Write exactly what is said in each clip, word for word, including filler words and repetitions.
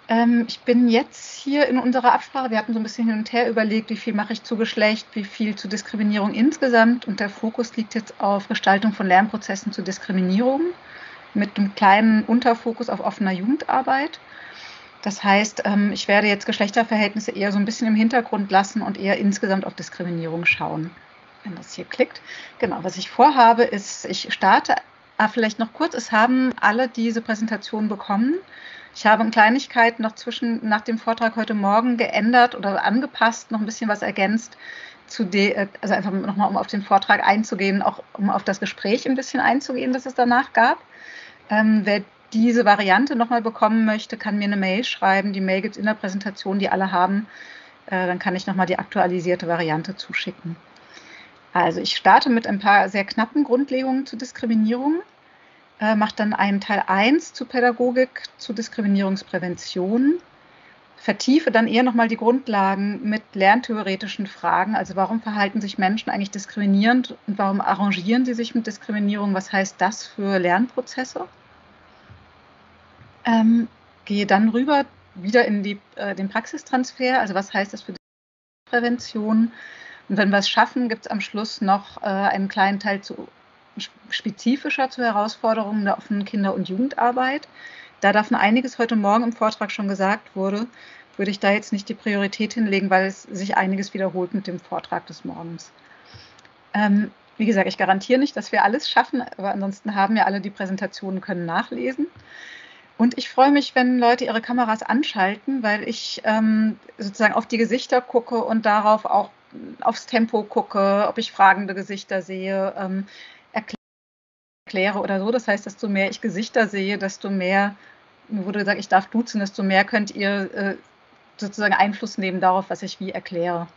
Ähm, ich bin jetzt hier in unserer Absprache, wir hatten so ein bisschen hin und her überlegt, wie viel mache ich zu Geschlecht, wie viel zu Diskriminierung insgesamt, und der Fokus liegt jetzt auf Gestaltung von Lernprozessen zu Diskriminierung mit einem kleinen Unterfokus auf offener Jugendarbeit. Das heißt, ähm, ich werde jetzt Geschlechterverhältnisse eher so ein bisschen im Hintergrund lassen und eher insgesamt auf Diskriminierung schauen, wenn das hier klickt. Genau, was ich vorhabe, ist, ich starte, ah, vielleicht noch kurz, es haben alle diese Präsentation bekommen. Ich habe in Kleinigkeiten noch zwischen, nach dem Vortrag heute Morgen geändert oder angepasst, noch ein bisschen was ergänzt, zu de, also einfach nochmal, um auf den Vortrag einzugehen, auch um auf das Gespräch ein bisschen einzugehen, das es danach gab. Ähm, wer diese Variante nochmal bekommen möchte, kann mir eine Mail schreiben. Die Mail gibt es in der Präsentation, die alle haben. Äh, dann kann ich nochmal die aktualisierte Variante zuschicken. Also ich starte mit ein paar sehr knappen Grundlegungen zu Diskriminierung, äh, mache dann einen Teil eins zu Pädagogik, zu Diskriminierungsprävention, vertiefe dann eher nochmal die Grundlagen mit lerntheoretischen Fragen. Also warum verhalten sich Menschen eigentlich diskriminierend und warum arrangieren sie sich mit Diskriminierung? Was heißt das für Lernprozesse? Ähm, gehe dann rüber wieder in die, äh, den Praxistransfer, also was heißt das für die Prävention? Und wenn wir es schaffen, gibt es am Schluss noch äh, einen kleinen Teil zu, spezifischer zu Herausforderungen der offenen Kinder- und Jugendarbeit. Da davon einiges heute Morgen im Vortrag schon gesagt wurde, würde ich da jetzt nicht die Priorität hinlegen, weil es sich einiges wiederholt mit dem Vortrag des Morgens. Ähm, wie gesagt, ich garantiere nicht, dass wir alles schaffen, aber ansonsten haben ja alle die Präsentationen, können nachlesen. Und ich freue mich, wenn Leute ihre Kameras anschalten, weil ich ähm, sozusagen auf die Gesichter gucke und darauf auch aufs Tempo gucke, ob ich fragende Gesichter sehe, ähm, erkläre oder so. Das heißt, desto mehr ich Gesichter sehe, desto mehr, mir wurde gesagt, ich darf duzen, desto mehr könnt ihr äh, sozusagen Einfluss nehmen darauf, was ich wie erkläre.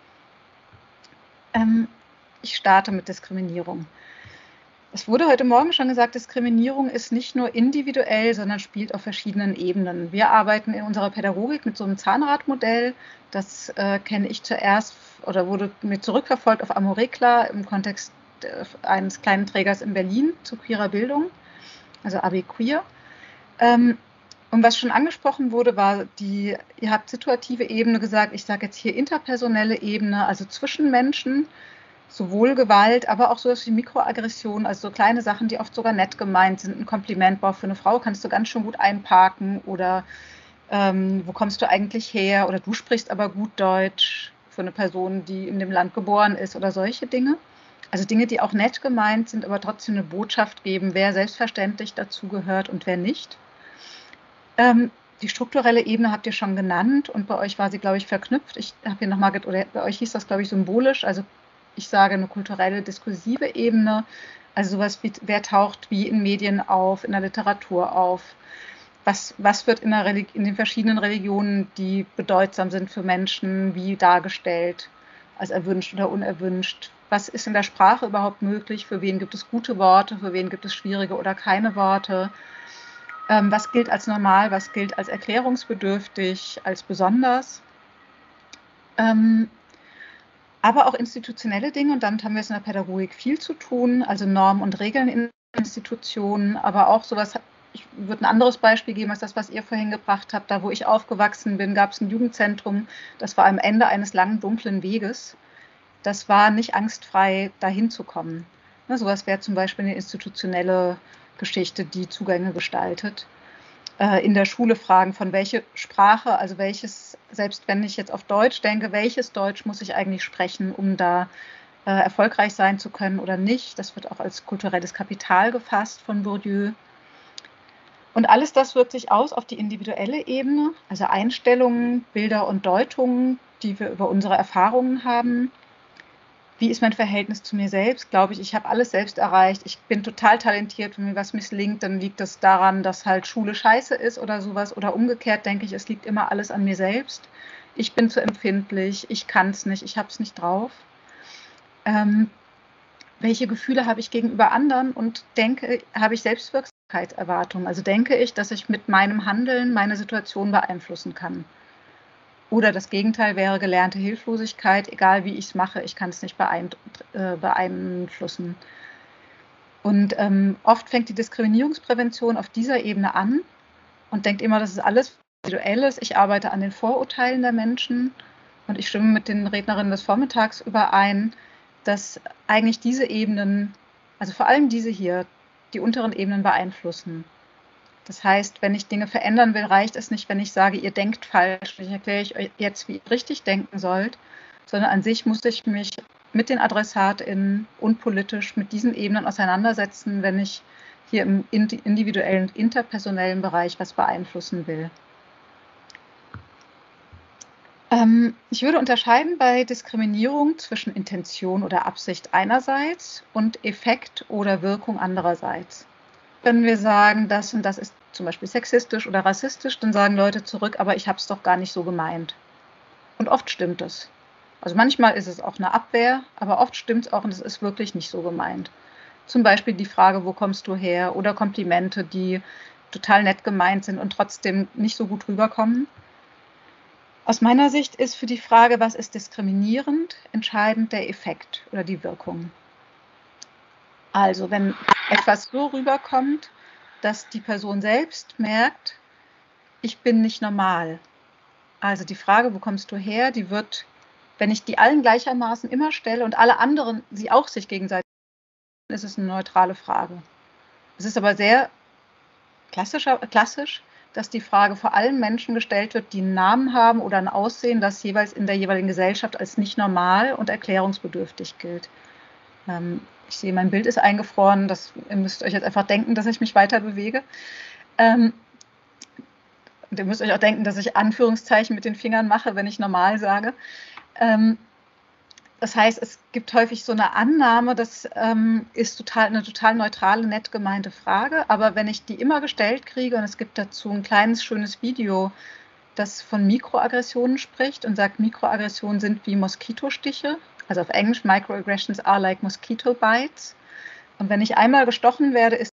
Ähm, ich starte mit Diskriminierung. Es wurde heute Morgen schon gesagt, Diskriminierung ist nicht nur individuell, sondern spielt auf verschiedenen Ebenen. Wir arbeiten in unserer Pädagogik mit so einem Zahnradmodell. Das äh, kenne ich zuerst oder wurde mir zurückverfolgt auf Amorekla im Kontext äh, eines kleinen Trägers in Berlin zu queerer Bildung, also A B Queer. Ähm, und was schon angesprochen wurde, war die, ihr habt situative Ebene gesagt, ich sage jetzt hier interpersonelle Ebene, also zwischen Menschen, sowohl Gewalt, aber auch sowas wie Mikroaggression, also so kleine Sachen, die oft sogar nett gemeint sind. Ein Komplimentbau für eine Frau kannst du ganz schön gut einparken oder ähm, wo kommst du eigentlich her oder du sprichst aber gut Deutsch für eine Person, die in dem Land geboren ist oder solche Dinge. Also Dinge, die auch nett gemeint sind, aber trotzdem eine Botschaft geben, wer selbstverständlich dazugehört und wer nicht. Ähm, die strukturelle Ebene habt ihr schon genannt und bei euch war sie, glaube ich, verknüpft. Ich habe hier nochmal, oder bei euch hieß das, glaube ich, symbolisch, also ich sage eine kulturelle, diskursive Ebene, also sowas wie, wer taucht wie in Medien auf, in der Literatur auf, was, was wird in, der in den verschiedenen Religionen, die bedeutsam sind für Menschen, wie dargestellt, als erwünscht oder unerwünscht, was ist in der Sprache überhaupt möglich, für wen gibt es gute Worte, für wen gibt es schwierige oder keine Worte, ähm, was gilt als normal, was gilt als erklärungsbedürftig, als besonders. Ähm, aber auch institutionelle Dinge, und damit haben wir es in der Pädagogik viel zu tun, also Normen und Regeln in Institutionen, aber auch sowas, ich würde ein anderes Beispiel geben als das, was ihr vorhin gebracht habt. Da, wo ich aufgewachsen bin, gab es ein Jugendzentrum, das war am Ende eines langen, dunklen Weges. Das war nicht angstfrei, dahin zu kommen. Ne, sowas wäre zum Beispiel eine institutionelle Geschichte, die Zugänge gestaltet. In der Schule fragen, von welche Sprache, also welches, selbst wenn ich jetzt auf Deutsch denke, welches Deutsch muss ich eigentlich sprechen, um da äh, erfolgreich sein zu können oder nicht. Das wird auch als kulturelles Kapital gefasst von Bourdieu. Und alles das wirkt sich aus auf die individuelle Ebene, also Einstellungen, Bilder und Deutungen, die wir über unsere Erfahrungen haben. Wie ist mein Verhältnis zu mir selbst? Glaube ich, ich habe alles selbst erreicht. Ich bin total talentiert. Wenn mir was misslingt, dann liegt das daran, dass halt Schule scheiße ist oder sowas. Oder umgekehrt denke ich, es liegt immer alles an mir selbst. Ich bin zu empfindlich. Ich kann es nicht. Ich habe es nicht drauf. Ähm, welche Gefühle habe ich gegenüber anderen? Und denke, habe ich Selbstwirksamkeitserwartungen? Also denke ich, dass ich mit meinem Handeln meine Situation beeinflussen kann? Oder das Gegenteil wäre gelernte Hilflosigkeit, egal wie ich es mache, ich kann es nicht beeinflussen. Und ähm, oft fängt die Diskriminierungsprävention auf dieser Ebene an und denkt immer, das ist alles Individuelles. Ich arbeite an den Vorurteilen der Menschen und ich stimme mit den Rednerinnen des Vormittags überein, dass eigentlich diese Ebenen, also vor allem diese hier, die unteren Ebenen beeinflussen. Das heißt, wenn ich Dinge verändern will, reicht es nicht, wenn ich sage, ihr denkt falsch, ich erkläre ich euch jetzt, wie ihr richtig denken sollt, sondern an sich muss ich mich mit den AdressatInnen und politisch mit diesen Ebenen auseinandersetzen, wenn ich hier im individuellen und interpersonellen Bereich was beeinflussen will. Ähm, ich würde unterscheiden bei Diskriminierung zwischen Intention oder Absicht einerseits und Effekt oder Wirkung andererseits. Wenn wir sagen, das und das ist zum Beispiel sexistisch oder rassistisch, dann sagen Leute zurück, aber ich habe es doch gar nicht so gemeint. Und oft stimmt es. Also manchmal ist es auch eine Abwehr, aber oft stimmt es auch und es ist wirklich nicht so gemeint. Zum Beispiel die Frage, wo kommst du her? Oder Komplimente, die total nett gemeint sind und trotzdem nicht so gut rüberkommen. Aus meiner Sicht ist für die Frage, was ist diskriminierend, entscheidend der Effekt oder die Wirkung. Also wenn etwas so rüberkommt, dass die Person selbst merkt, ich bin nicht normal. Also die Frage, wo kommst du her, die wird, wenn ich die allen gleichermaßen immer stelle und alle anderen sie auch sich gegenseitig, dann ist es eine neutrale Frage. Es ist aber sehr klassischer, klassisch, dass die Frage vor allem Menschen gestellt wird, die einen Namen haben oder ein Aussehen, das jeweils in der jeweiligen Gesellschaft als nicht normal und erklärungsbedürftig gilt. Ähm, ich sehe, mein Bild ist eingefroren, das, ihr müsst euch jetzt einfach denken, dass ich mich weiter bewege. Ähm, und ihr müsst euch auch denken, dass ich Anführungszeichen mit den Fingern mache, wenn ich normal sage. Ähm, das heißt, es gibt häufig so eine Annahme, das ähm, ist total, eine total neutrale, nett gemeinte Frage, aber wenn ich die immer gestellt kriege und es gibt dazu ein kleines, schönes Video, das von Mikroaggressionen spricht und sagt, Mikroaggressionen sind wie Moskitostiche, also auf Englisch, Microaggressions are like mosquito bites. Und wenn ich einmal gestochen werde, ist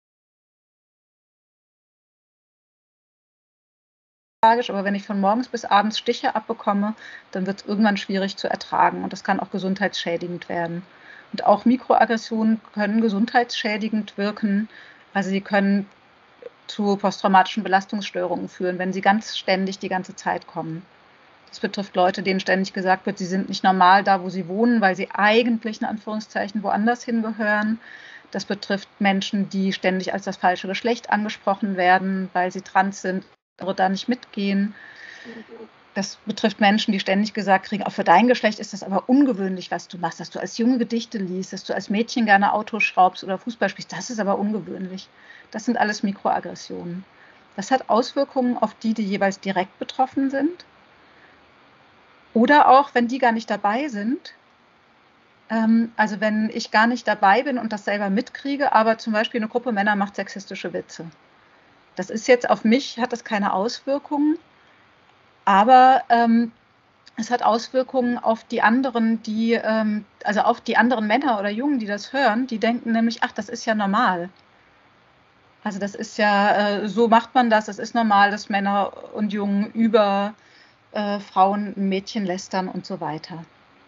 es tragisch, aber wenn ich von morgens bis abends Stiche abbekomme, dann wird es irgendwann schwierig zu ertragen und das kann auch gesundheitsschädigend werden. Und auch Mikroaggressionen können gesundheitsschädigend wirken, also sie können zu posttraumatischen Belastungsstörungen führen, wenn sie ganz ständig die ganze Zeit kommen. Das betrifft Leute, denen ständig gesagt wird, sie sind nicht normal da, wo sie wohnen, weil sie eigentlich in Anführungszeichen woanders hingehören. Das betrifft Menschen, die ständig als das falsche Geschlecht angesprochen werden, weil sie trans sind, andere da nicht mitgehen. Das betrifft Menschen, die ständig gesagt kriegen, auch für dein Geschlecht ist das aber ungewöhnlich, was du machst, dass du als Junge Gedichte liest, dass du als Mädchen gerne Auto schraubst oder Fußball spielst. Das ist aber ungewöhnlich. Das sind alles Mikroaggressionen. Das hat Auswirkungen auf die, die jeweils direkt betroffen sind. Oder auch, wenn die gar nicht dabei sind, ähm, also wenn ich gar nicht dabei bin und das selber mitkriege, aber zum Beispiel eine Gruppe Männer macht sexistische Witze. Das ist jetzt auf mich, hat das keine Auswirkungen, aber ähm, es hat Auswirkungen auf die anderen, die, ähm, also auf die anderen Männer oder Jungen, die das hören, die denken nämlich, ach, das ist ja normal. Also das ist ja, äh, so macht man das, es ist normal, dass Männer und Jungen über äh, Frauen, Mädchen lästern und so weiter.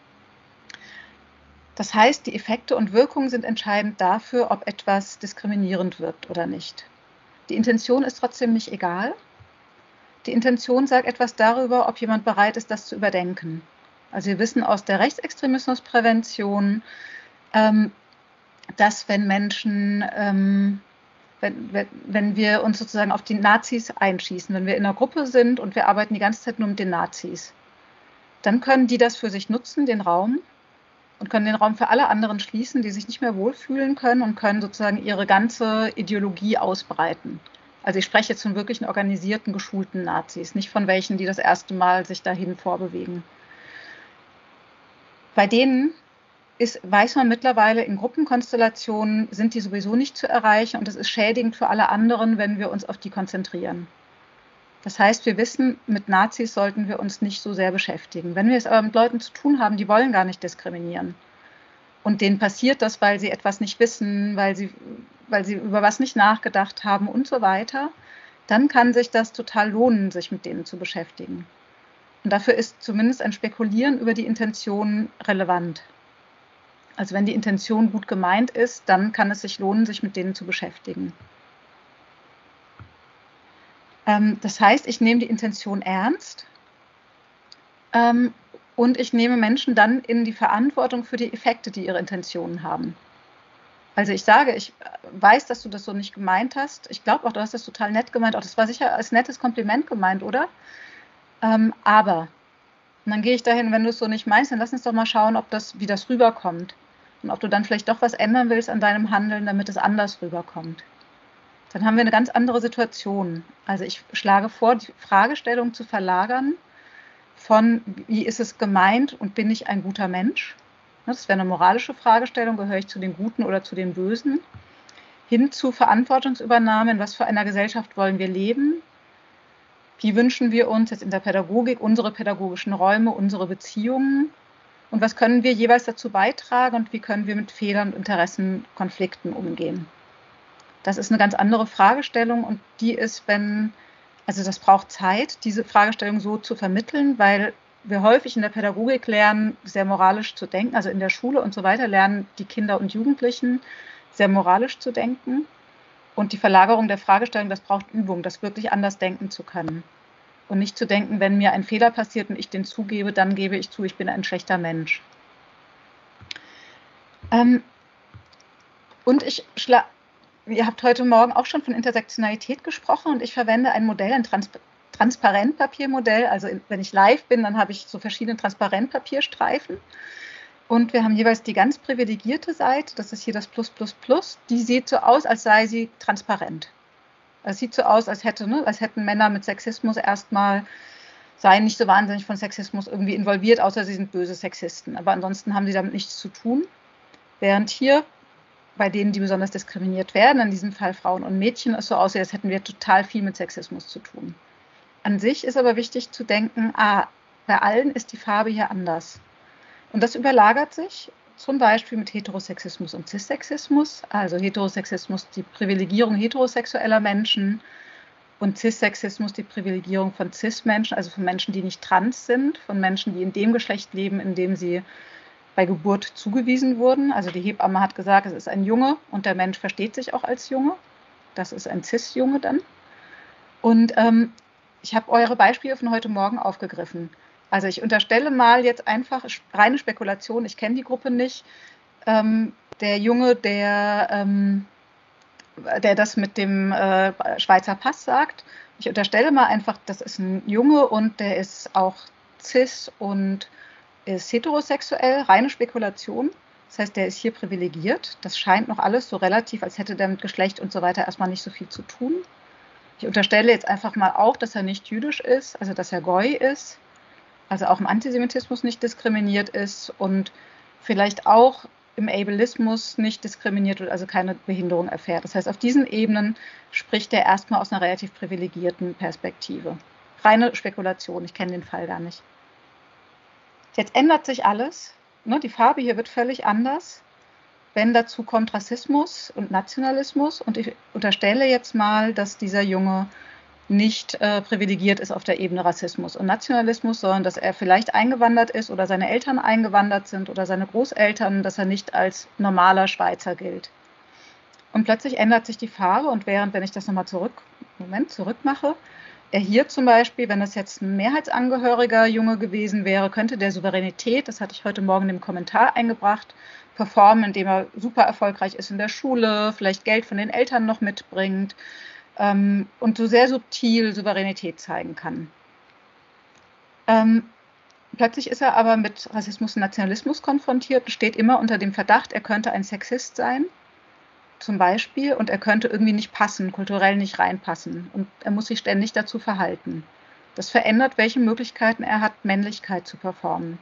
Das heißt, die Effekte und Wirkungen sind entscheidend dafür, ob etwas diskriminierend wirkt oder nicht. Die Intention ist trotzdem nicht egal. Die Intention sagt etwas darüber, ob jemand bereit ist, das zu überdenken. Also wir wissen aus der Rechtsextremismusprävention, ähm, dass wenn Menschen, ähm, wenn, wenn, wenn wir uns sozusagen auf die Nazis einschießen, wenn wir in einer Gruppe sind und wir arbeiten die ganze Zeit nur mit den Nazis, dann können die das für sich nutzen, den Raum, und können den Raum für alle anderen schließen, die sich nicht mehr wohlfühlen können und können sozusagen ihre ganze Ideologie ausbreiten. Also ich spreche jetzt von wirklichen organisierten, geschulten Nazis, nicht von welchen, die das erste Mal sich dahin vorbewegen. Bei denen ist, weiß man mittlerweile, in Gruppenkonstellationen sind die sowieso nicht zu erreichen und es ist schädigend für alle anderen, wenn wir uns auf die konzentrieren. Das heißt, wir wissen, mit Nazis sollten wir uns nicht so sehr beschäftigen. Wenn wir es aber mit Leuten zu tun haben, die wollen gar nicht diskriminieren und denen passiert das, weil sie etwas nicht wissen, weil sie, weil sie über was nicht nachgedacht haben und so weiter, dann kann sich das total lohnen, sich mit denen zu beschäftigen. Und dafür ist zumindest ein Spekulieren über die Intention relevant. Also wenn die Intention gut gemeint ist, dann kann es sich lohnen, sich mit denen zu beschäftigen. Ähm, das heißt, ich nehme die Intention ernst ähm, und ich nehme Menschen dann in die Verantwortung für die Effekte, die ihre Intentionen haben. Also ich sage, ich weiß, dass du das so nicht gemeint hast. Ich glaube auch, du hast das total nett gemeint. Auch das war sicher als nettes Kompliment gemeint, oder? Ähm, aber, und dann gehe ich dahin, wenn du es so nicht meinst, dann lass uns doch mal schauen, ob das, wie das rüberkommt. Und ob du dann vielleicht doch was ändern willst an deinem Handeln, damit es anders rüberkommt. Dann haben wir eine ganz andere Situation. Also ich schlage vor, die Fragestellung zu verlagern von, wie ist es gemeint und bin ich ein guter Mensch? Das wäre eine moralische Fragestellung, gehöre ich zu den Guten oder zu den Bösen? Hin zu Verantwortungsübernahme, in was für einer Gesellschaft wollen wir leben? Wie wünschen wir uns jetzt in der Pädagogik unsere pädagogischen Räume, unsere Beziehungen? Und was können wir jeweils dazu beitragen und wie können wir mit Fehlern und Interessenkonflikten umgehen? Das ist eine ganz andere Fragestellung und die ist, wenn, also das braucht Zeit, diese Fragestellung so zu vermitteln, weil wir häufig in der Pädagogik lernen, sehr moralisch zu denken, also in der Schule und so weiter lernen die Kinder und Jugendlichen sehr moralisch zu denken. Und die Verlagerung der Fragestellung, das braucht Übung, das wirklich anders denken zu können. Und nicht zu denken, wenn mir ein Fehler passiert und ich den zugebe, dann gebe ich zu, ich bin ein schlechter Mensch. Ähm, und ich schlage, ihr habt heute Morgen auch schon von Intersektionalität gesprochen und ich verwende ein Modell, ein Trans Transparentpapiermodell. Also wenn ich live bin, dann habe ich so verschiedene Transparentpapierstreifen. Und wir haben jeweils die ganz privilegierte Seite, das ist hier das Plus, Plus, Plus, die sieht so aus, als sei sie transparent. Es sieht so aus, als, hätte, ne, als hätten Männer mit Sexismus erstmal, seien nicht so wahnsinnig von Sexismus irgendwie involviert, außer sie sind böse Sexisten. Aber ansonsten haben sie damit nichts zu tun. Während hier bei denen, die besonders diskriminiert werden, in diesem Fall Frauen und Mädchen, es so aussieht, als hätten wir total viel mit Sexismus zu tun. An sich ist aber wichtig zu denken, ah, bei allen ist die Farbe hier anders. Und das überlagert sich zum Beispiel mit Heterosexismus und Cissexismus, also Heterosexismus die Privilegierung heterosexueller Menschen und Cissexismus die Privilegierung von Cis-Menschen, also von Menschen, die nicht trans sind, von Menschen, die in dem Geschlecht leben, in dem sie bei Geburt zugewiesen wurden. Also die Hebamme hat gesagt, es ist ein Junge und der Mensch versteht sich auch als Junge. Das ist ein Cis-Junge dann. Und ähm, ich habe eure Beispiele von heute Morgen aufgegriffen. Also ich unterstelle mal jetzt einfach reine Spekulation, ich kenne die Gruppe nicht, ähm, der Junge, der, ähm, der das mit dem äh, Schweizer Pass sagt, ich unterstelle mal einfach, das ist ein Junge und der ist auch cis und ist heterosexuell, reine Spekulation. Das heißt, der ist hier privilegiert. Das scheint noch alles so relativ, als hätte der mit Geschlecht und so weiter erstmal nicht so viel zu tun. Ich unterstelle jetzt einfach mal auch, dass er nicht jüdisch ist, also dass er Goi ist, also auch im Antisemitismus nicht diskriminiert ist und vielleicht auch im Ableismus nicht diskriminiert wird, also keine Behinderung erfährt. Das heißt, auf diesen Ebenen spricht er erstmal aus einer relativ privilegierten Perspektive. Reine Spekulation, ich kenne den Fall gar nicht. Jetzt ändert sich alles, ne? Die Farbe hier wird völlig anders, wenn dazu kommt Rassismus und Nationalismus. Und ich unterstelle jetzt mal, dass dieser Junge nicht äh, privilegiert ist auf der Ebene Rassismus und Nationalismus, sondern dass er vielleicht eingewandert ist oder seine Eltern eingewandert sind oder seine Großeltern, dass er nicht als normaler Schweizer gilt. Und plötzlich ändert sich die Farbe und während, wenn ich das nochmal zurück, Moment, zurückmache, er hier zum Beispiel, wenn das jetzt ein mehrheitsangehöriger Junge gewesen wäre, könnte der Souveränität, das hatte ich heute Morgen im Kommentar eingebracht, performen, indem er super erfolgreich ist in der Schule, vielleicht Geld von den Eltern noch mitbringt ähm, und so sehr subtil Souveränität zeigen kann. Ähm, plötzlich ist er aber mit Rassismus und Nationalismus konfrontiert und steht immer unter dem Verdacht, er könnte ein Sexist sein, zum Beispiel, und er könnte irgendwie nicht passen, kulturell nicht reinpassen und er muss sich ständig dazu verhalten. Das verändert, welche Möglichkeiten er hat, Männlichkeit zu performen.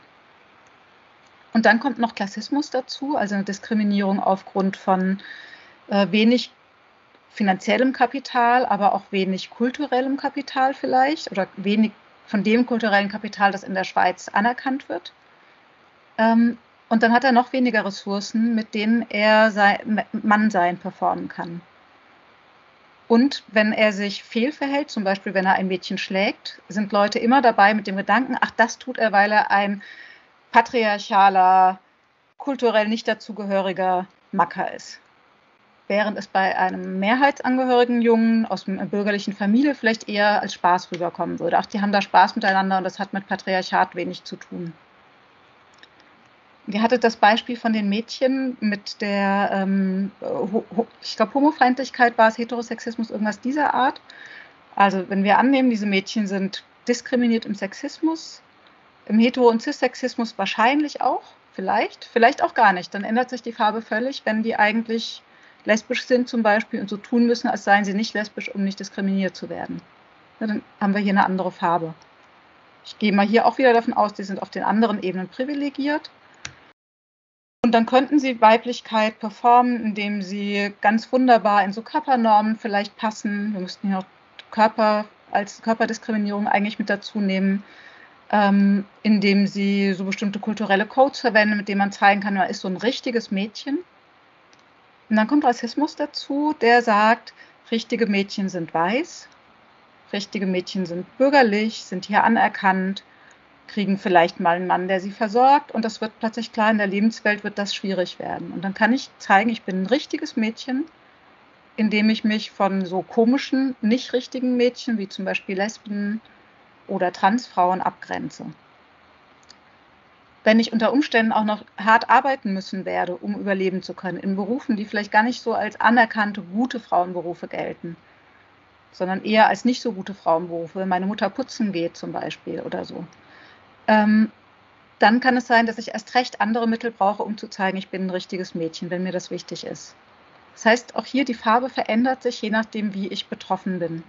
Und dann kommt noch Klassismus dazu, also eine Diskriminierung aufgrund von äh, wenig finanziellem Kapital, aber auch wenig kulturellem Kapital vielleicht oder wenig von dem kulturellen Kapital, das in der Schweiz anerkannt wird. Ähm, und dann hat er noch weniger Ressourcen, mit denen er sein Mannsein performen kann. Und wenn er sich fehlverhält, zum Beispiel wenn er ein Mädchen schlägt, sind Leute immer dabei mit dem Gedanken, ach, das tut er, weil er ein patriarchaler, kulturell nicht dazugehöriger Macker ist. während es bei einem mehrheitsangehörigen Jungen aus einer bürgerlichen Familie vielleicht eher als Spaß rüberkommen würde. Ach, die haben da Spaß miteinander und das hat mit Patriarchat wenig zu tun. Ihr hattet das Beispiel von den Mädchen mit der, ähm, ich glaube, Homofeindlichkeit war es, Heterosexismus, irgendwas dieser Art. Also wenn wir annehmen, diese Mädchen sind diskriminiert im Sexismus, im Hetero- und Cis-Sexismus wahrscheinlich auch, vielleicht, vielleicht auch gar nicht. Dann ändert sich die Farbe völlig, wenn die eigentlich lesbisch sind zum Beispiel und so tun müssen, als seien sie nicht lesbisch, um nicht diskriminiert zu werden. Ja, dann haben wir hier eine andere Farbe. Ich gehe mal hier auch wieder davon aus, die sind auf den anderen Ebenen privilegiert. Und dann könnten sie Weiblichkeit performen, indem sie ganz wunderbar in so Körpernormen vielleicht passen. Wir müssten hier auch Körper als Körperdiskriminierung eigentlich mit dazu nehmen, ähm, indem sie so bestimmte kulturelle Codes verwenden, mit denen man zeigen kann, man ist so ein richtiges Mädchen. Und dann kommt Rassismus dazu, der sagt, richtige Mädchen sind weiß, richtige Mädchen sind bürgerlich, sind hier anerkannt, kriegen vielleicht mal einen Mann, der sie versorgt und das wird plötzlich klar, in der Lebenswelt wird das schwierig werden. Und dann kann ich zeigen, ich bin ein richtiges Mädchen, indem ich mich von so komischen, nicht richtigen Mädchen, wie zum Beispiel Lesben oder Transfrauen, abgrenze. Wenn ich unter Umständen auch noch hart arbeiten müssen werde, um überleben zu können, in Berufen, die vielleicht gar nicht so als anerkannte, gute Frauenberufe gelten, sondern eher als nicht so gute Frauenberufe, wenn meine Mutter putzen geht zum Beispiel oder so, ähm, dann kann es sein, dass ich erst recht andere Mittel brauche, um zu zeigen, ich bin ein richtiges Mädchen, wenn mir das wichtig ist. Das heißt, auch hier die Farbe verändert sich, je nachdem, wie ich betroffen bin.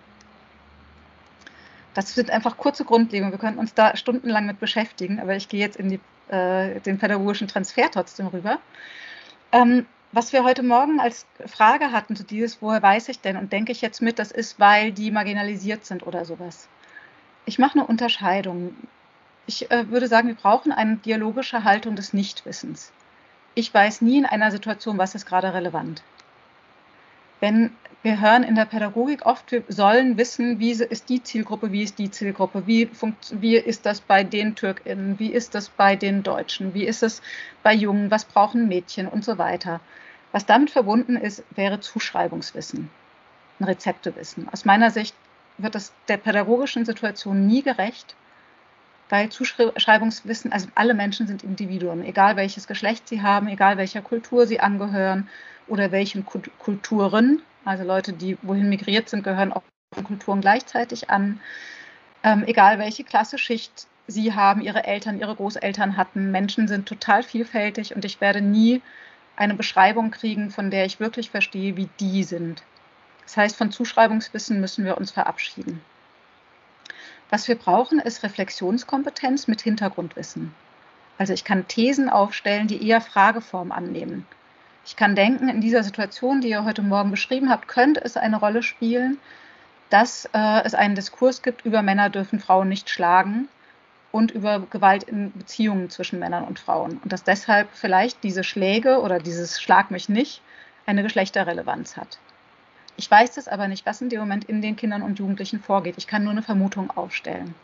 Das sind einfach kurze Grundlegungen. Wir könnten uns da stundenlang mit beschäftigen, aber ich gehe jetzt in die, äh, den pädagogischen Transfer trotzdem rüber. Ähm, was wir heute Morgen als Frage hatten, so dieses, woher weiß ich denn und denke ich jetzt mit, das ist, weil die marginalisiert sind oder sowas. Ich mache eine Unterscheidung. Ich äh, würde sagen, wir brauchen eine dialogische Haltung des Nichtwissens. Ich weiß nie in einer Situation, was ist gerade relevant. Wenn wir hören in der Pädagogik oft, wir sollen wissen, wie ist die Zielgruppe, wie ist die Zielgruppe, wie, wie ist das bei den TürkInnen, wie ist das bei den Deutschen, wie ist es bei Jungen, was brauchen Mädchen und so weiter. Was damit verbunden ist, wäre Zuschreibungswissen, ein Rezeptewissen. Aus meiner Sicht wird das der pädagogischen Situation nie gerecht, weil Zuschreibungswissen, also alle Menschen sind Individuen, egal welches Geschlecht sie haben, egal welcher Kultur sie angehören oder welchen Kulturen, also Leute, die wohin migriert sind, gehören auch Kulturen gleichzeitig an, ähm, egal welche Klasse, Schicht sie haben, ihre Eltern, ihre Großeltern hatten, Menschen sind total vielfältig und ich werde nie eine Beschreibung kriegen, von der ich wirklich verstehe, wie die sind. Das heißt, von Zuschreibungswissen müssen wir uns verabschieden. Was wir brauchen, ist Reflexionskompetenz mit Hintergrundwissen. Also ich kann Thesen aufstellen, die eher Frageform annehmen. Ich kann denken, in dieser Situation, die ihr heute Morgen beschrieben habt, könnte es eine Rolle spielen, dass äh, es einen Diskurs gibt über Männer dürfen Frauen nicht schlagen und über Gewalt in Beziehungen zwischen Männern und Frauen. Und dass deshalb vielleicht diese Schläge oder dieses Schlag mich nicht eine Geschlechterrelevanz hat. Ich weiß das aber nicht, was in dem Moment in den Kindern und Jugendlichen vorgeht. Ich kann nur eine Vermutung aufstellen.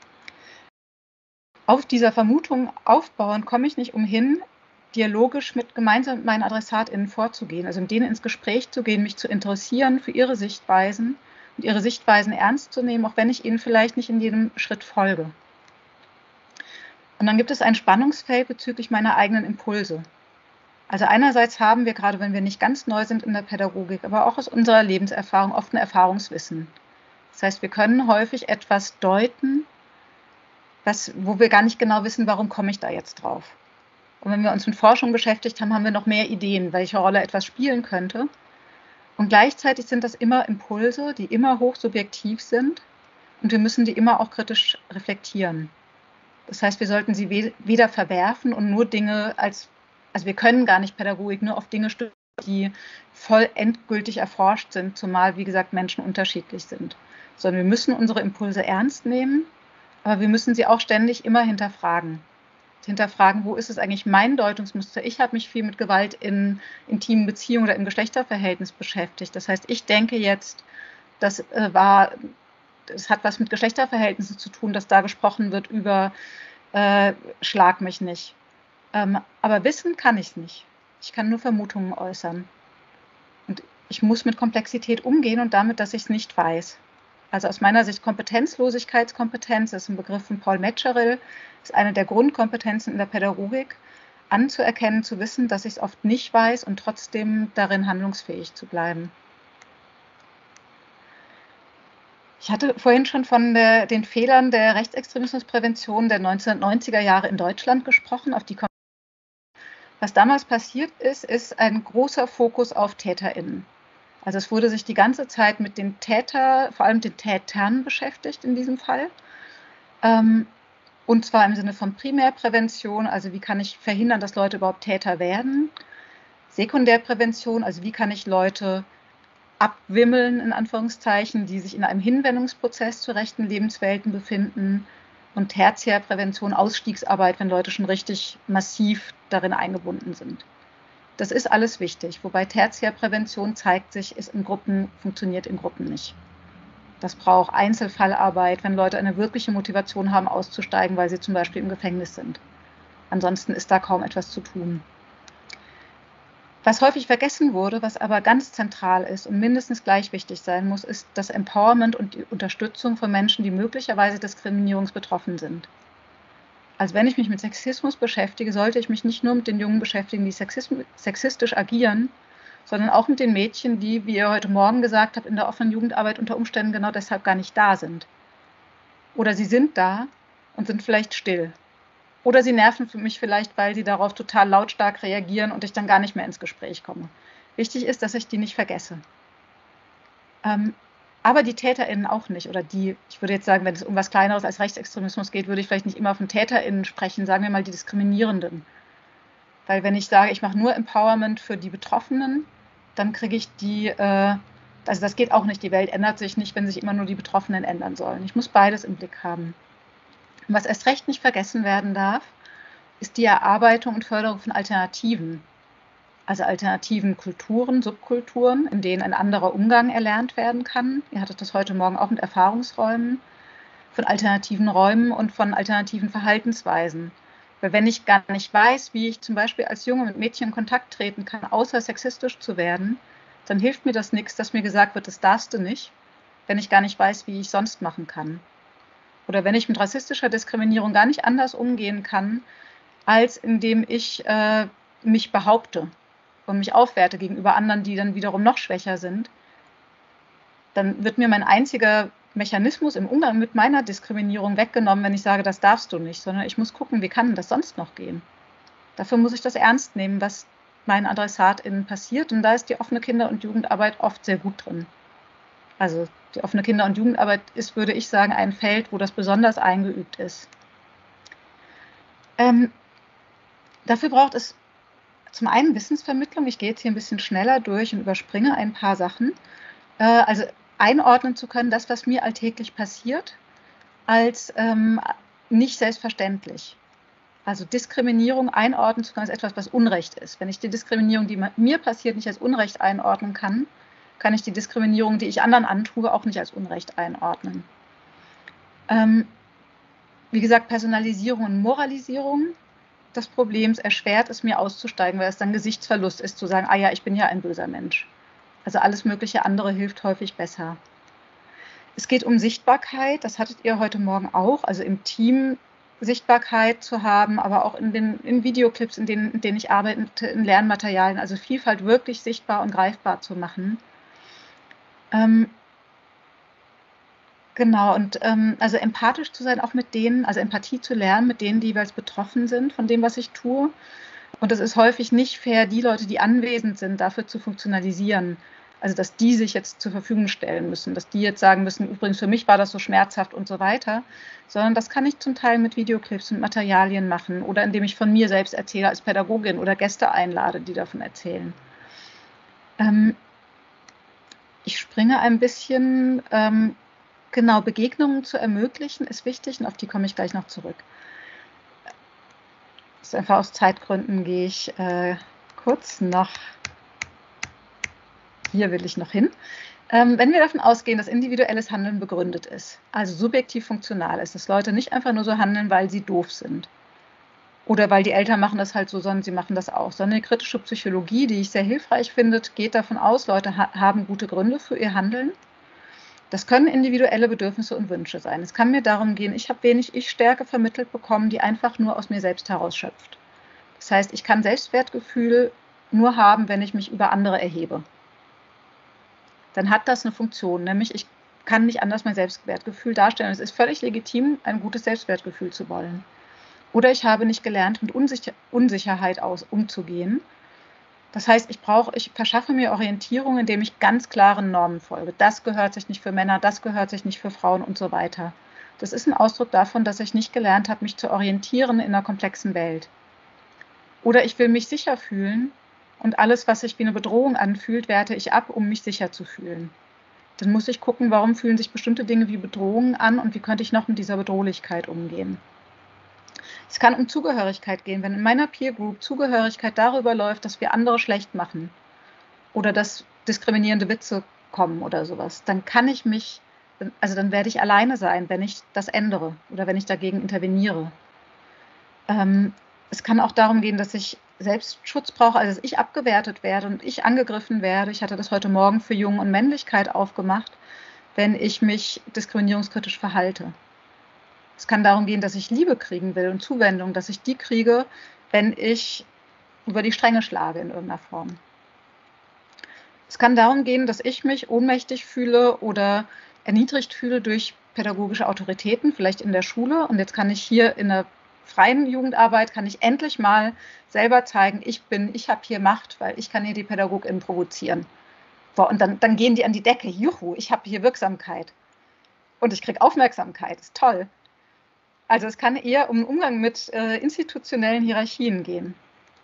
Auf dieser Vermutung aufbauen komme ich nicht umhin, dialogisch mit gemeinsam mit meinen AdressatInnen vorzugehen, also mit denen ins Gespräch zu gehen, mich zu interessieren für ihre Sichtweisen und ihre Sichtweisen ernst zu nehmen, auch wenn ich ihnen vielleicht nicht in jedem Schritt folge. Und dann gibt es ein Spannungsfeld bezüglich meiner eigenen Impulse. Also einerseits haben wir, gerade wenn wir nicht ganz neu sind in der Pädagogik, aber auch aus unserer Lebenserfahrung oft ein Erfahrungswissen. Das heißt, wir können häufig etwas deuten, was, wo wir gar nicht genau wissen, warum komme ich da jetzt drauf. Und wenn wir uns mit Forschung beschäftigt haben, haben wir noch mehr Ideen, welche Rolle etwas spielen könnte. Und gleichzeitig sind das immer Impulse, die immer hochsubjektiv sind und wir müssen die immer auch kritisch reflektieren. Das heißt, wir sollten sie weder verwerfen und nur Dinge als Also wir können gar nicht Pädagogik nur auf Dinge stützen, die voll endgültig erforscht sind, zumal, wie gesagt, Menschen unterschiedlich sind. Sondern wir müssen unsere Impulse ernst nehmen, aber wir müssen sie auch ständig immer hinterfragen. Hinterfragen, wo ist es eigentlich mein Deutungsmuster? Ich habe mich viel mit Gewalt in intimen Beziehungen oder im Geschlechterverhältnis beschäftigt. Das heißt, ich denke jetzt, das äh, war, das hat was mit Geschlechterverhältnissen zu tun, dass da gesprochen wird über äh, Schlag mich nicht. Ähm, aber wissen kann ich es nicht. Ich kann nur Vermutungen äußern. Und ich muss mit Komplexität umgehen und damit, dass ich es nicht weiß. Also aus meiner Sicht Kompetenzlosigkeitskompetenz, das ist ein Begriff von Paul Metzgerel, ist eine der Grundkompetenzen in der Pädagogik, anzuerkennen, zu wissen, dass ich es oft nicht weiß und trotzdem darin handlungsfähig zu bleiben. Ich hatte vorhin schon von der, den Fehlern der Rechtsextremismusprävention der neunzehnhundertneunziger Jahre in Deutschland gesprochen. Auf die Was damals passiert ist, ist ein großer Fokus auf TäterInnen. Also es wurde sich die ganze Zeit mit den Täter, vor allem den Tätern beschäftigt in diesem Fall. Ähm, und zwar im Sinne von Primärprävention, also wie kann ich verhindern, dass Leute überhaupt Täter werden. Sekundärprävention, also wie kann ich Leute abwimmeln, in Anführungszeichen, die sich in einem Hinwendungsprozess zu rechten Lebenswelten befinden. Und Tertiärprävention, Ausstiegsarbeit, wenn Leute schon richtig massiv darin eingebunden sind. Das ist alles wichtig, wobei Tertiärprävention zeigt sich, ist in Gruppen, funktioniert in Gruppen nicht. Das braucht Einzelfallarbeit, wenn Leute eine wirkliche Motivation haben, auszusteigen, weil sie zum Beispiel im Gefängnis sind. Ansonsten ist da kaum etwas zu tun. Was häufig vergessen wurde, was aber ganz zentral ist und mindestens gleich wichtig sein muss, ist das Empowerment und die Unterstützung von Menschen, die möglicherweise diskriminierungsbetroffen sind. Also wenn ich mich mit Sexismus beschäftige, sollte ich mich nicht nur mit den Jungen beschäftigen, die sexistisch agieren, sondern auch mit den Mädchen, die, wie ihr heute Morgen gesagt habt, in der offenen Jugendarbeit unter Umständen genau deshalb gar nicht da sind. Oder sie sind da und sind vielleicht still. Oder sie nerven für mich vielleicht, weil sie darauf total lautstark reagieren und ich dann gar nicht mehr ins Gespräch komme. Wichtig ist, dass ich die nicht vergesse. Ähm, aber die TäterInnen auch nicht. Oder die, ich würde jetzt sagen, wenn es um was Kleineres als Rechtsextremismus geht, würde ich vielleicht nicht immer von TäterInnen sprechen, sagen wir mal die Diskriminierenden. Weil wenn ich sage, ich mache nur Empowerment für die Betroffenen, dann kriege ich die, äh, also das geht auch nicht, die Welt ändert sich nicht, wenn sich immer nur die Betroffenen ändern sollen. Ich muss beides im Blick haben. Und was erst recht nicht vergessen werden darf, ist die Erarbeitung und Förderung von Alternativen. Also alternativen Kulturen, Subkulturen, in denen ein anderer Umgang erlernt werden kann. Ihr hattet das heute Morgen auch mit Erfahrungsräumen, von alternativen Räumen und von alternativen Verhaltensweisen. Weil wenn ich gar nicht weiß, wie ich zum Beispiel als Junge mit Mädchen in Kontakt treten kann, außer sexistisch zu werden, dann hilft mir das nichts, dass mir gesagt wird, das darfst du nicht, wenn ich gar nicht weiß, wie ich sonst machen kann. Oder wenn ich mit rassistischer Diskriminierung gar nicht anders umgehen kann, als indem ich äh, mich behaupte und mich aufwerte gegenüber anderen, die dann wiederum noch schwächer sind, dann wird mir mein einziger Mechanismus im Umgang mit meiner Diskriminierung weggenommen, wenn ich sage, das darfst du nicht, sondern ich muss gucken, wie kann das sonst noch gehen. Dafür muss ich das ernst nehmen, was meinen AdressatInnen passiert. Und da ist die offene Kinder- und Jugendarbeit oft sehr gut drin. Also die offene Kinder- und Jugendarbeit ist, würde ich sagen, ein Feld, wo das besonders eingeübt ist. Ähm, dafür braucht es zum einen Wissensvermittlung. Ich gehe jetzt hier ein bisschen schneller durch und überspringe ein paar Sachen. Äh, also einordnen zu können, das, was mir alltäglich passiert, als ähm, nicht selbstverständlich. Also Diskriminierung einordnen zu können, als etwas, was Unrecht ist. Wenn ich die Diskriminierung, die mir passiert, nicht als Unrecht einordnen kann, kann ich die Diskriminierung, die ich anderen antue, auch nicht als Unrecht einordnen. Ähm, wie gesagt, Personalisierung und Moralisierung des Problems erschwert es mir auszusteigen, weil es dann Gesichtsverlust ist, zu sagen, ah ja, ich bin ja ein böser Mensch. Also alles mögliche andere hilft häufig besser. Es geht um Sichtbarkeit, das hattet ihr heute Morgen auch, also im Team Sichtbarkeit zu haben, aber auch in den in Videoclips, in denen, in denen ich arbeite, in Lernmaterialien, also Vielfalt wirklich sichtbar und greifbar zu machen. Ähm, genau, und ähm, also empathisch zu sein, auch mit denen, also Empathie zu lernen, mit denen, die jeweils betroffen sind von dem, was ich tue. Und es ist häufig nicht fair, die Leute, die anwesend sind, dafür zu funktionalisieren. Also dass die sich jetzt zur Verfügung stellen müssen, dass die jetzt sagen müssen, übrigens für mich war das so schmerzhaft und so weiter, sondern das kann ich zum Teil mit Videoclips und Materialien machen oder indem ich von mir selbst erzähle als Pädagogin oder Gäste einlade, die davon erzählen. Ähm, ich springe ein bisschen, ähm, genau, Begegnungen zu ermöglichen ist wichtig und auf die komme ich gleich noch zurück. Das ist einfach aus Zeitgründen gehe ich äh, kurz noch, hier will ich noch hin. Ähm, wenn wir davon ausgehen, dass individuelles Handeln begründet ist, also subjektiv funktional ist, dass Leute nicht einfach nur so handeln, weil sie doof sind, Oder weil die Eltern machen das halt so, sondern sie machen das auch. So eine kritische Psychologie, die ich sehr hilfreich finde, geht davon aus, Leute ha haben gute Gründe für ihr Handeln. Das können individuelle Bedürfnisse und Wünsche sein. Es kann mir darum gehen, ich habe wenig Ich-Stärke vermittelt bekommen, die einfach nur aus mir selbst herausschöpft. Das heißt, ich kann Selbstwertgefühl nur haben, wenn ich mich über andere erhebe. Dann hat das eine Funktion, nämlich ich kann nicht anders mein Selbstwertgefühl darstellen. Es ist völlig legitim, ein gutes Selbstwertgefühl zu wollen. Oder ich habe nicht gelernt, mit Unsicher Unsicherheit aus umzugehen. Das heißt, ich brauche, ich verschaffe mir Orientierung, indem ich ganz klaren Normen folge. Das gehört sich nicht für Männer, das gehört sich nicht für Frauen und so weiter. Das ist ein Ausdruck davon, dass ich nicht gelernt habe, mich zu orientieren in einer komplexen Welt. Oder ich will mich sicher fühlen und alles, was sich wie eine Bedrohung anfühlt, werte ich ab, um mich sicher zu fühlen. Dann muss ich gucken, warum fühlen sich bestimmte Dinge wie Bedrohungen an und wie könnte ich noch mit dieser Bedrohlichkeit umgehen. Es kann um Zugehörigkeit gehen. Wenn in meiner Peer Group Zugehörigkeit darüber läuft, dass wir andere schlecht machen oder dass diskriminierende Witze kommen oder sowas, dann kann ich mich, also dann werde ich alleine sein, wenn ich das ändere oder wenn ich dagegen interveniere. Ähm, es kann auch darum gehen, dass ich Selbstschutz brauche, also dass ich abgewertet werde und ich angegriffen werde. Ich hatte das heute Morgen für Jung und Männlichkeit aufgemacht, wenn ich mich diskriminierungskritisch verhalte. Es kann darum gehen, dass ich Liebe kriegen will und Zuwendung, dass ich die kriege, wenn ich über die Stränge schlage in irgendeiner Form. Es kann darum gehen, dass ich mich ohnmächtig fühle oder erniedrigt fühle durch pädagogische Autoritäten, vielleicht in der Schule. Und jetzt kann ich hier in der freien Jugendarbeit, kann ich endlich mal selber zeigen, ich bin, ich habe hier Macht, weil ich kann hier die PädagogInnen provozieren. So, und dann, dann gehen die an die Decke. Juhu, ich habe hier Wirksamkeit. Und ich kriege Aufmerksamkeit, ist toll. Also es kann eher um den Umgang mit äh, institutionellen Hierarchien gehen.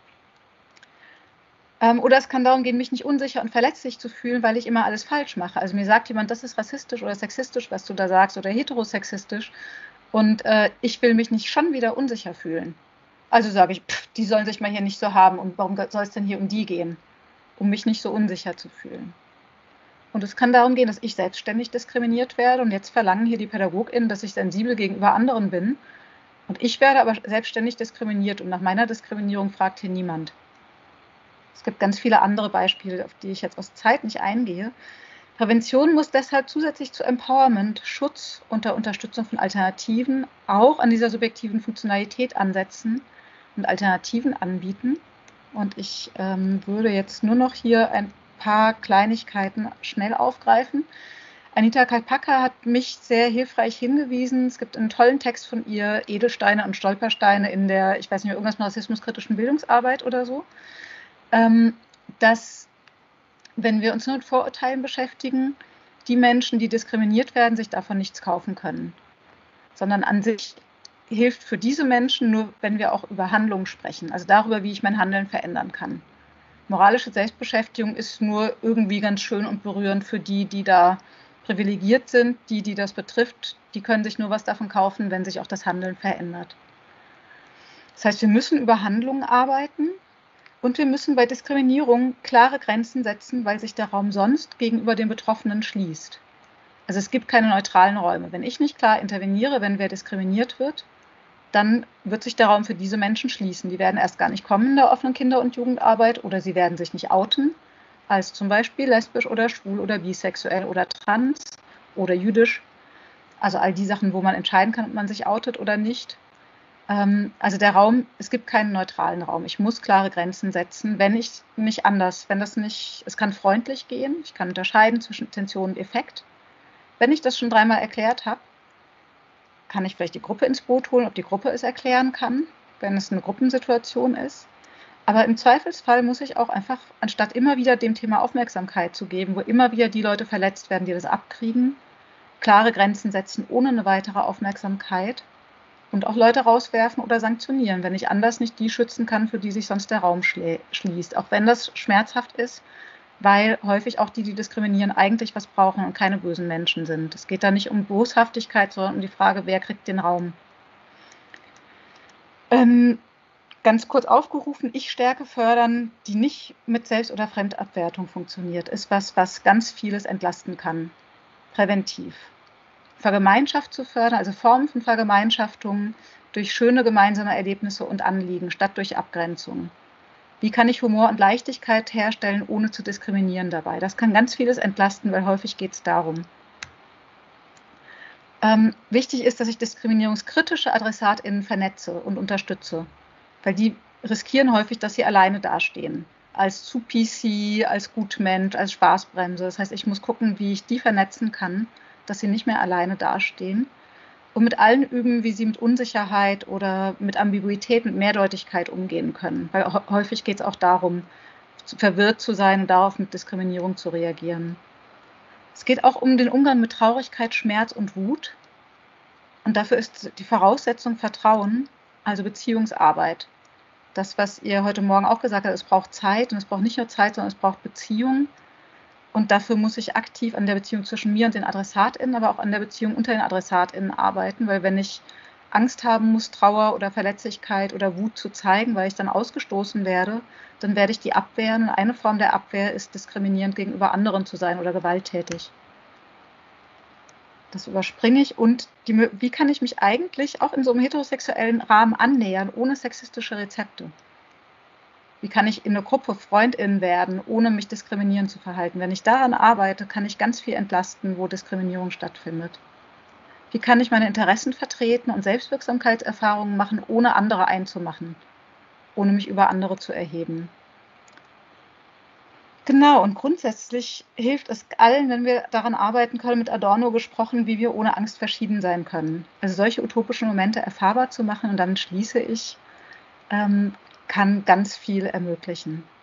Ähm, oder es kann darum gehen, mich nicht unsicher und verletzlich zu fühlen, weil ich immer alles falsch mache. Also mir sagt jemand, das ist rassistisch oder sexistisch, was du da sagst, oder heterosexistisch. Und äh, ich will mich nicht schon wieder unsicher fühlen. Also sage ich, pff, die sollen sich mal hier nicht so haben. Und warum soll es denn hier um die gehen? Um mich nicht so unsicher zu fühlen. Und es kann darum gehen, dass ich selbstständig diskriminiert werde und jetzt verlangen hier die PädagogInnen, dass ich sensibel gegenüber anderen bin. Und ich werde aber selbstständig diskriminiert und nach meiner Diskriminierung fragt hier niemand. Es gibt ganz viele andere Beispiele, auf die ich jetzt aus Zeit nicht eingehe. Prävention muss deshalb zusätzlich zu Empowerment, Schutz unter Unterstützung von Alternativen auch an dieser subjektiven Funktionalität ansetzen und Alternativen anbieten. Und ich ähm, würde jetzt nur noch hier ein paar Kleinigkeiten schnell aufgreifen. Anita Kalpaka hat mich sehr hilfreich hingewiesen. Es gibt einen tollen Text von ihr, Edelsteine und Stolpersteine in der, ich weiß nicht mehr, irgendwas mit rassismuskritischen Bildungsarbeit oder so, ähm, dass, wenn wir uns nur mit Vorurteilen beschäftigen, die Menschen, die diskriminiert werden, sich davon nichts kaufen können. Sondern an sich hilft für diese Menschen nur, wenn wir auch über Handlungen sprechen, also darüber, wie ich mein Handeln verändern kann. Moralische Selbstbeschäftigung ist nur irgendwie ganz schön und berührend für die, die da privilegiert sind. Die, die das betrifft, die können sich nur was davon kaufen, wenn sich auch das Handeln verändert. Das heißt, wir müssen über Handlungen arbeiten und wir müssen bei Diskriminierung klare Grenzen setzen, weil sich der Raum sonst gegenüber den Betroffenen schließt. Also es gibt keine neutralen Räume. Wenn ich nicht klar interveniere, wenn wer diskriminiert wird, dann wird sich der Raum für diese Menschen schließen. Die werden erst gar nicht kommen in der offenen Kinder- und Jugendarbeit oder sie werden sich nicht outen, als zum Beispiel lesbisch oder schwul oder bisexuell oder trans oder jüdisch. Also all die Sachen, wo man entscheiden kann, ob man sich outet oder nicht. Ähm, also der Raum, es gibt keinen neutralen Raum. Ich muss klare Grenzen setzen, wenn ich nicht anders, wenn das nicht, es kann freundlich gehen, ich kann unterscheiden zwischen Intention und Effekt. Wenn ich das schon dreimal erklärt habe, kann ich vielleicht die Gruppe ins Boot holen, ob die Gruppe es erklären kann, wenn es eine Gruppensituation ist. Aber im Zweifelsfall muss ich auch einfach, anstatt immer wieder dem Thema Aufmerksamkeit zu geben, wo immer wieder die Leute verletzt werden, die das abkriegen, klare Grenzen setzen ohne eine weitere Aufmerksamkeit und auch Leute rauswerfen oder sanktionieren, wenn ich anders nicht die schützen kann, für die sich sonst der Raum schließt. Auch wenn das schmerzhaft ist, weil häufig auch die, die diskriminieren, eigentlich was brauchen und keine bösen Menschen sind. Es geht da nicht um Boshaftigkeit, sondern um die Frage, wer kriegt den Raum. Ähm, ganz kurz aufgerufen, Ich-Stärke fördern, die nicht mit Selbst- oder Fremdabwertung funktioniert, ist was, was ganz vieles entlasten kann, präventiv. Vergemeinschaft zu fördern, also Formen von Vergemeinschaftung durch schöne gemeinsame Erlebnisse und Anliegen statt durch Abgrenzung. Wie kann ich Humor und Leichtigkeit herstellen, ohne zu diskriminieren dabei? Das kann ganz vieles entlasten, weil häufig geht es darum. Ähm, wichtig ist, dass ich diskriminierungskritische AdressatInnen vernetze und unterstütze, weil die riskieren häufig, dass sie alleine dastehen. Als zu P C, als Gutmensch, als Spaßbremse. Das heißt, ich muss gucken, wie ich die vernetzen kann, dass sie nicht mehr alleine dastehen. Und mit allen üben, wie sie mit Unsicherheit oder mit Ambiguität, mit Mehrdeutigkeit umgehen können. Weil häufig geht es auch darum, verwirrt zu sein und darauf mit Diskriminierung zu reagieren. Es geht auch um den Umgang mit Traurigkeit, Schmerz und Wut. Und dafür ist die Voraussetzung Vertrauen, also Beziehungsarbeit. Das, was ihr heute Morgen auch gesagt habt, es braucht Zeit und es braucht nicht nur Zeit, sondern es braucht Beziehung. Und dafür muss ich aktiv an der Beziehung zwischen mir und den AdressatInnen, aber auch an der Beziehung unter den AdressatInnen arbeiten, weil wenn ich Angst haben muss, Trauer oder Verletzlichkeit oder Wut zu zeigen, weil ich dann ausgestoßen werde, dann werde ich die abwehren. Und eine Form der Abwehr ist, diskriminierend gegenüber anderen zu sein oder gewalttätig. Das überspringe ich. Und die, wie kann ich mich eigentlich auch in so einem heterosexuellen Rahmen annähern, ohne sexistische Rezepte? Wie kann ich in einer Gruppe FreundInnen werden, ohne mich diskriminierend zu verhalten? Wenn ich daran arbeite, kann ich ganz viel entlasten, wo Diskriminierung stattfindet. Wie kann ich meine Interessen vertreten und Selbstwirksamkeitserfahrungen machen, ohne andere einzumachen, ohne mich über andere zu erheben? Genau, und grundsätzlich hilft es allen, wenn wir daran arbeiten können, mit Adorno gesprochen, wie wir ohne Angst verschieden sein können. Also solche utopischen Momente erfahrbar zu machen, und damit schließe ich, ähm, kann ganz viel ermöglichen.